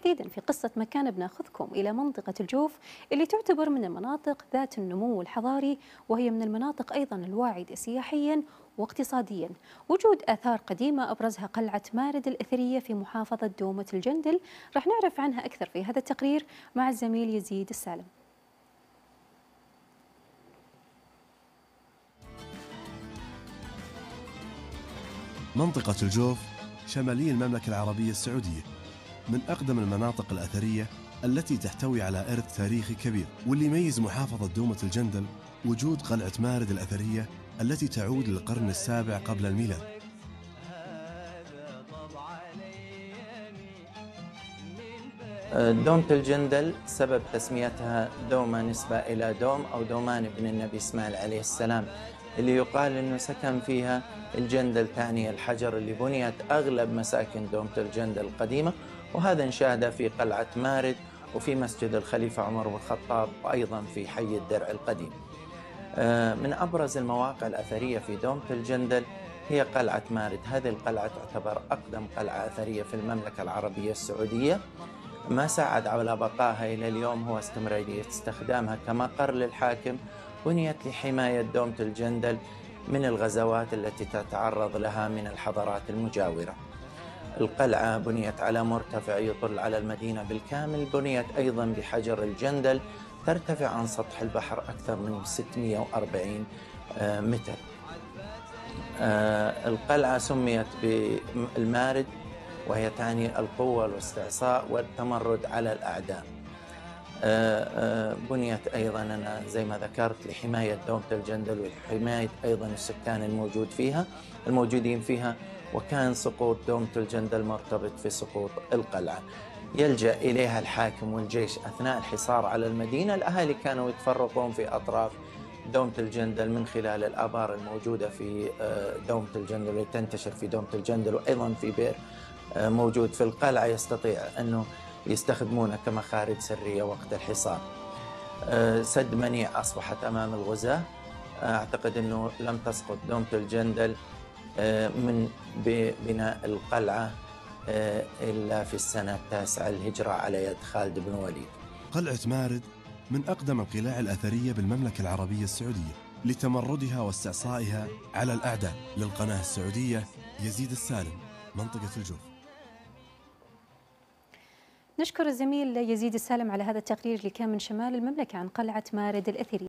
وتحديدا في قصة مكان بناخذكم إلى منطقة الجوف اللي تعتبر من المناطق ذات النمو الحضاري، وهي من المناطق أيضا الواعدة سياحيا واقتصاديا. وجود آثار قديمة أبرزها قلعة مارد الأثرية في محافظة دومة الجندل، راح نعرف عنها أكثر في هذا التقرير مع الزميل يزيد السالم. منطقة الجوف شمالي المملكة العربية السعودية من أقدم المناطق الأثرية التي تحتوي على إرث تاريخي كبير، واللي يميز محافظة دومة الجندل وجود قلعة مارد الأثرية التي تعود للقرن السابع قبل الميلاد. دومة الجندل سبب تسميتها دومة نسبة إلى دوم أو دومان ابن النبي إسماعيل عليه السلام، اللي يقال أنه سكن فيها الجندل تعني الحجر، اللي بنيت أغلب مساكن دومة الجندل القديمة، وهذا نشاهده في قلعة مارد وفي مسجد الخليفة عمر بن الخطاب وأيضا في حي الدرع القديم. من أبرز المواقع الأثرية في دومة الجندل هي قلعة مارد. هذه القلعة تعتبر أقدم قلعة أثرية في المملكة العربية السعودية. ما ساعد على بقائها إلى اليوم هو استمرارية استخدامها كمقر للحاكم، بنيت لحماية دومة الجندل من الغزوات التي تتعرض لها من الحضارات المجاورة. القلعة بنيت على مرتفع يطل على المدينة بالكامل، بنيت أيضا بحجر الجندل ترتفع عن سطح البحر أكثر من 640 متر. القلعة سميت بالمارد وهي تعني القوة والاستعصاء والتمرد على الأعداء. بنيت أيضا أنا زي ما ذكرت لحماية دومة الجندل وحماية أيضا السكان الموجودين فيها، وكان سقوط دومة الجندل مرتبط في سقوط القلعة. يلجأ إليها الحاكم والجيش أثناء الحصار على المدينة. الأهالي كانوا يتفرقون في أطراف دومة الجندل من خلال الآبار الموجودة في دومة الجندل اللي تنتشر في دومة الجندل، وأيضا في بئر موجود في القلعة يستطيع أنه يستخدمونه كمخارج سرية وقت الحصار. سد منيع أصبحت أمام الغزاة. أعتقد أنه لم تسقط دومة الجندل من بناء القلعة إلا في السنة 9 الهجرة على يد خالد بن وليد. قلعة مارد من أقدم القلاع الأثرية بالمملكة العربية السعودية لتمردها واستعصائها على الأعداء. للقناة السعودية يزيد السالم، منطقة الجوف. نشكر الزميل يزيد السالم على هذا التقرير اللي كان من شمال المملكة عن قلعة مارد الأثرية.